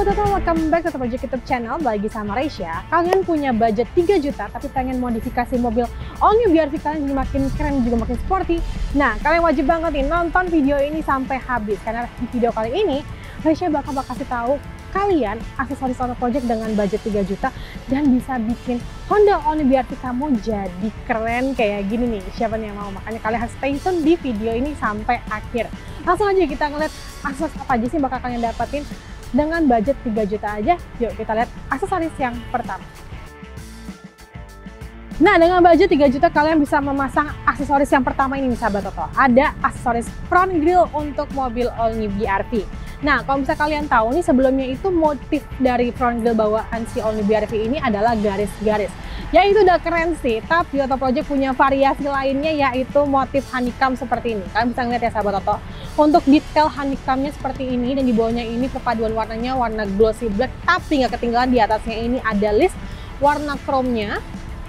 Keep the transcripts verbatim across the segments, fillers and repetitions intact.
Sahabat Toto, welcome back to Toto Project YouTube channel. Lagi sama Reisha. Kalian punya budget tiga juta tapi pengen modifikasi mobil all new B R V kalian jadi makin keren juga makin sporty. Nah, kalian wajib banget nih nonton video ini sampai habis, karena di video kali ini Reisha bakal kasih tahu kalian aksesoris Toto Project dengan budget tiga juta dan bisa bikin Honda all new B R V kamu jadi keren kayak gini nih. Siapa nih yang mau? Makanya kalian harus stay tune di video ini sampai akhir. Langsung aja kita ngeliat aksesoris apa aja sih bakal kalian dapetin dengan budget tiga juta aja. Yuk kita lihat aksesoris yang pertama. Nah, dengan budget tiga juta kalian bisa memasang aksesoris yang pertama ini nih sahabat Toto. Ada aksesoris front grille untuk mobil all new B R V. Nah, kalau bisa kalian tahu nih, sebelumnya itu motif dari front grille bawaan si all new B R V ini adalah garis-garis. Ya itu udah keren sih, tapi Toto Project punya variasi lainnya yaitu motif honeycomb seperti ini. Kalian bisa ngeliat ya sahabat Toto. Untuk detail honeycombnya seperti ini dan di bawahnya ini perpaduan warnanya warna glossy black, tapi nggak ketinggalan di atasnya ini ada list warna chrome-nya.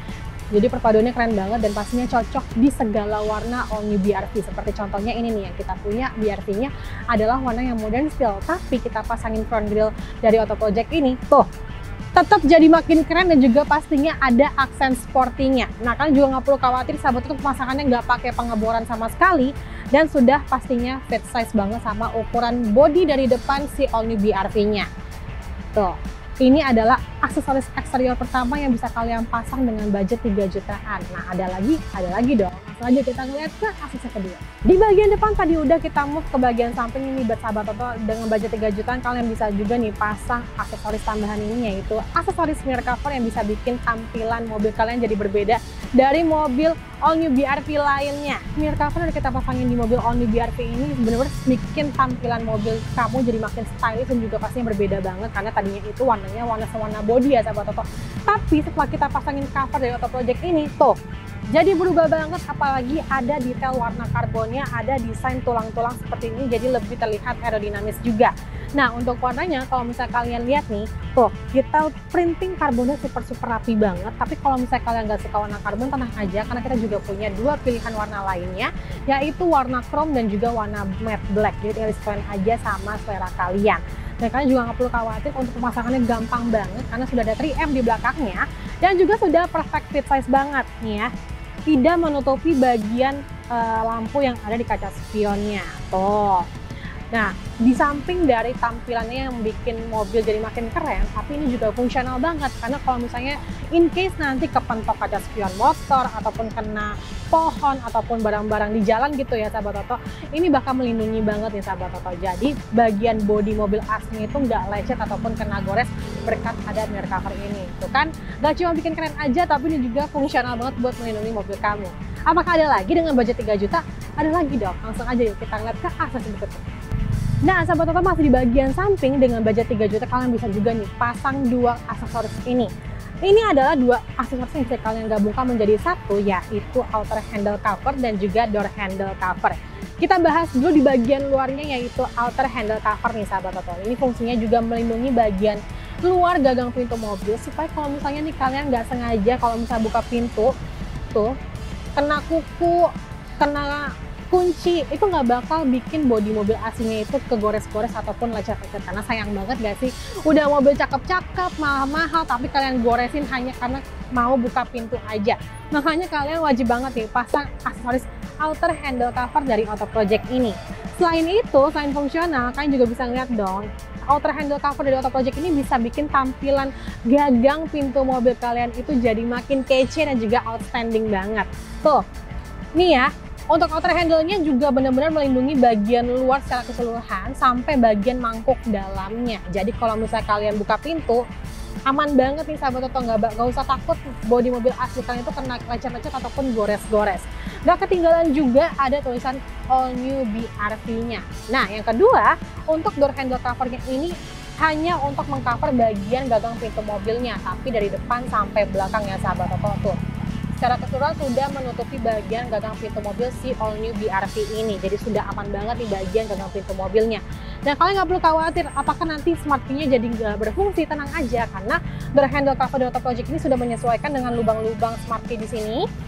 Jadi perpaduannya keren banget dan pastinya cocok di segala warna all new B R V. Seperti contohnya ini nih yang kita punya B R V-nya adalah warna yang modern style, tapi kita pasangin front grille dari Toto Project ini, tuh tetap jadi makin keren dan juga pastinya ada aksen sportinya. Nah, kalian juga nggak perlu khawatir sahabat, itu pemasangannya nggak pakai pengeboran sama sekali dan sudah pastinya fit size banget sama ukuran body dari depan si all new B R V-nya. Tuh. Ini adalah aksesoris eksterior pertama yang bisa kalian pasang dengan budget tiga jutaan. Nah, ada lagi, ada lagi dong. Langsung aja kita ngeliat ke aksesoris kedua. Di bagian depan tadi udah kita move ke bagian samping ini buat sahabat Toto. Dengan budget tiga jutaan kalian bisa juga nih pasang aksesoris tambahan ini, yaitu aksesoris mirror cover yang bisa bikin tampilan mobil kalian jadi berbeda dari mobil all new B R V lainnya. Mirror cover yang kita pasangin di mobil all new B R V ini bener-bener bikin tampilan mobil kamu jadi makin stylish dan juga pastinya berbeda banget, karena tadinya itu warna warna sewarna body ya sahabat Toto. Tapi setelah kita pasangin cover dari Toto Project ini, tuh jadi berubah banget, apalagi ada detail warna karbonnya, ada desain tulang-tulang seperti ini, jadi lebih terlihat aerodinamis juga. Nah, untuk warnanya kalau misalnya kalian lihat nih, tuh detail printing karbonnya super super rapi banget. Tapi kalau misalnya kalian nggak suka warna karbon, tenang aja karena kita juga punya dua pilihan warna lainnya, yaitu warna chrome dan juga warna matte black. Jadi tinggal disesuaikan aja sama selera kalian. Dan kalian juga nggak perlu khawatir, untuk pemasangannya gampang banget karena sudah ada tiga M di belakangnya dan juga sudah perfect fit size banget nih ya. Tidak menutupi bagian uh, lampu yang ada di kaca spionnya. Tuh. Nah, di samping dari tampilannya yang bikin mobil jadi makin keren, tapi ini juga fungsional banget karena kalau misalnya in case nanti kepentok kaca spion motor ataupun kena pohon ataupun barang-barang di jalan gitu ya sahabat Toto, ini bakal melindungi banget nih sahabat Toto. Jadi bagian bodi mobil aslinya itu nggak lecet ataupun kena gores berkat ada mirror cover ini. Itu kan nggak cuma bikin keren aja, tapi ini juga fungsional banget buat melindungi mobil kamu. Apakah ada lagi dengan budget tiga juta? Ada lagi dong. Langsung aja yuk kita ngeliat ke aksesoris berikutnya. Nah, sahabat Toto, masih di bagian samping dengan budget tiga juta kalian bisa juga nih pasang dua aksesoris ini. Ini adalah dua aksesoris yang bisa kalian gabungkan menjadi satu, yaitu outer handle cover dan juga door handle cover. Kita bahas dulu di bagian luarnya, yaitu outer handle cover nih sahabat Toto. Ini fungsinya juga melindungi bagian luar gagang pintu mobil supaya kalau misalnya nih kalian nggak sengaja kalau misalnya buka pintu tuh kena kuku, kena kunci, itu nggak bakal bikin bodi mobil aslinya itu kegores-gores ataupun lecet-lecet, karena sayang banget gak sih, udah mobil cakep-cakep, mahal-mahal, tapi kalian goresin hanya karena mau buka pintu aja. Makanya kalian wajib banget nih pasang aksesoris outer handle cover dari Toto Project ini. Selain itu, selain fungsional, kalian juga bisa ngeliat dong, outer handle cover dari Toto Project ini bisa bikin tampilan gagang pintu mobil kalian itu jadi makin kece dan juga outstanding banget. Tuh, nih ya. Untuk outer handle-nya juga benar-benar melindungi bagian luar secara keseluruhan sampai bagian mangkuk dalamnya. Jadi kalau misalnya kalian buka pintu, aman banget nih sahabat Toto, nggak usah takut bodi mobil asli kalian itu kena lecet-lecet ataupun gores-gores. Nggak ketinggalan juga ada tulisan all new B R V-nya. Nah, yang kedua, untuk door handle cover-nya ini hanya untuk mengcover bagian gagang pintu mobilnya, tapi dari depan sampai belakang ya sahabat Toto tuh. Secara keseluruhan sudah menutupi bagian gagang pintu mobil si all new B R V ini. Jadi sudah aman banget di bagian gagang pintu mobilnya. Dan kalian nggak perlu khawatir apakah nanti smart key-nya jadi nggak berfungsi. Tenang aja, karena door handle cover dari Toto Project ini sudah menyesuaikan dengan lubang-lubang smart key di sini.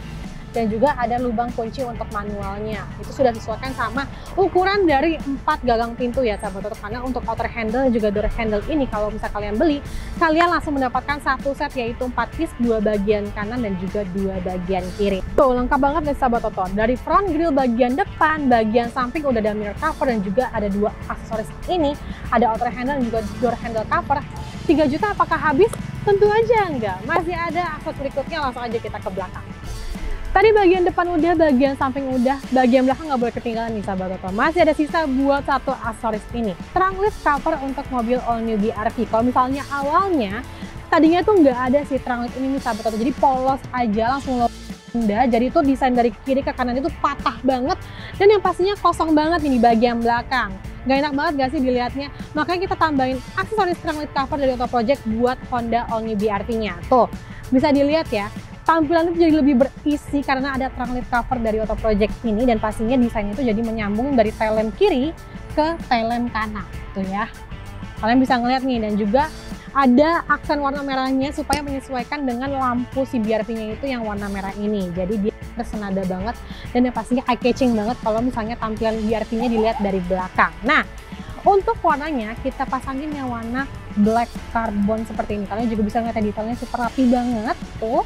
dan juga ada lubang kunci untuk manualnya. Itu sudah disesuaikan sama ukuran dari empat gagang pintu ya sahabat Toto, karena untuk outer handle dan juga door handle ini kalau bisa kalian beli, kalian langsung mendapatkan satu set yaitu empat piece, dua bagian kanan dan juga dua bagian kiri. Tuh lengkap banget nih sahabat Toto, dari front grille bagian depan, bagian samping udah ada mirror cover dan juga ada dua aksesoris ini, ada outer handle dan juga door handle cover. Tiga juta apakah habis? Tentu aja enggak, masih ada aksesoris berikutnya, langsung aja kita ke belakang. Tadi bagian depan udah, bagian samping udah, bagian belakang nggak boleh ketinggalan nih sahabat Toto. Masih ada sisa buat satu aksesoris ini, trunk lid cover untuk mobil all new B R V. Kalau misalnya awalnya tadinya tuh nggak ada si trunk lid ini nih sahabat Toto, jadi polos aja langsung Honda. Jadi itu desain dari kiri ke kanan itu patah banget, dan yang pastinya kosong banget ini bagian belakang. Gak enak banget gak sih dilihatnya? Makanya kita tambahin aksesoris trunk lid cover dari Auto Project buat Honda all new B R V-nya. Tuh bisa dilihat ya, tampilan itu jadi lebih berisi karena ada trunk lid cover dari Auto Project ini, dan pastinya desainnya itu jadi menyambung dari tail lamp kiri ke tail lamp kanan tuh ya. Kalian bisa ngeliat nih, dan juga ada aksen warna merahnya supaya menyesuaikan dengan lampu si B R V-nya itu yang warna merah ini. Jadi dia bersenada banget dan yang pastinya eye catching banget kalau misalnya tampilan B R V-nya dilihat dari belakang. Nah, untuk warnanya kita pasangin yang warna black carbon seperti ini. Kalian juga bisa ngeliat detailnya super rapi banget tuh.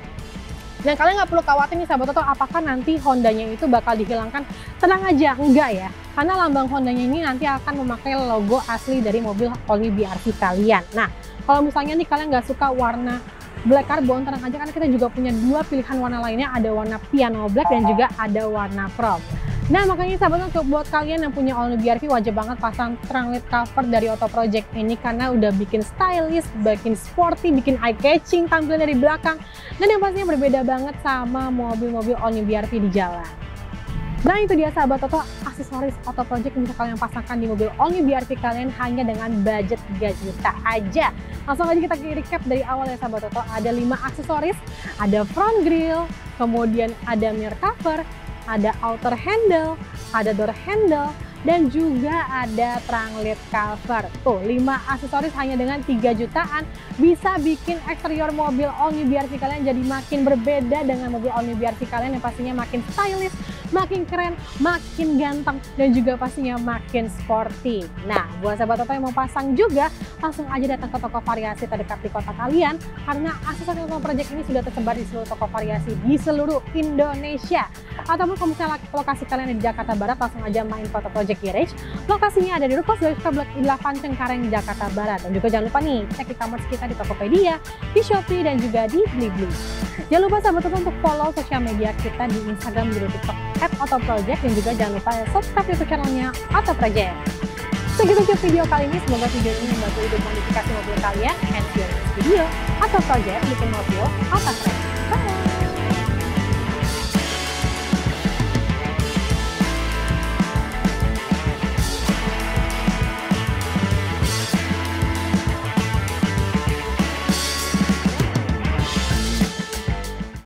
Dan kalian nggak perlu khawatir nih sahabat Toto, apakah nanti Hondanya itu bakal dihilangkan? Tenang aja, enggak ya. Karena lambang Hondanya ini nanti akan memakai logo asli dari mobil all new B R V kalian. Nah, kalau misalnya nih kalian nggak suka warna black carbon, tenang aja karena kita juga punya dua pilihan warna lainnya, ada warna piano black dan juga ada warna chrome. Nah, makanya sahabat untuk buat kalian yang punya all new B R V wajib banget pasang trunk lid cover dari Auto Project ini, karena udah bikin stylish, bikin sporty, bikin eye catching tampilan dari belakang, dan yang pastinya berbeda banget sama mobil-mobil all new B R V di jalan. Nah, itu dia sahabat Toto, aksesoris Auto Project yang bisa kalian pasangkan di mobil all new B R V kalian hanya dengan budget tiga juta aja. Langsung aja kita recap dari awal ya sahabat Toto. Ada lima aksesoris, ada front grille, kemudian ada mirror cover, ada outer handle, ada door handle, dan juga ada trunk lid cover. Tuh, lima aksesoris hanya dengan tiga jutaan bisa bikin eksterior mobil all new B R V kalian jadi makin berbeda dengan mobil all new B R V kalian yang pastinya makin stylish, makin keren, makin ganteng, dan juga pastinya makin sporty. Nah, buat sahabat Toto yang mau pasang juga, langsung aja datang ke toko variasi terdekat di kota kalian, karena aksesoris Auto Project ini sudah tersebar di seluruh toko variasi di seluruh Indonesia. Ataupun kalau misalnya lokasi kalian di Jakarta Barat, langsung aja main ke Auto Project Garage. Lokasinya ada di Ruko Zoyska Blok I delapan Cengkareng, Jakarta Barat. Dan juga jangan lupa nih, cek e-commerce kita di Tokopedia, di Shopee, dan juga di Blibli. Jangan lupa sahabat Toto untuk follow sosial media kita di Instagram dan TikTok at Auto Project, dan juga jangan lupa subscribe YouTube channelnya Auto Project. Segitu aja video kali ini, semoga video ini membantu hidup modifikasi mobil kalian. And see you next video, Auto Project bikin mobil Auto Project. Bye!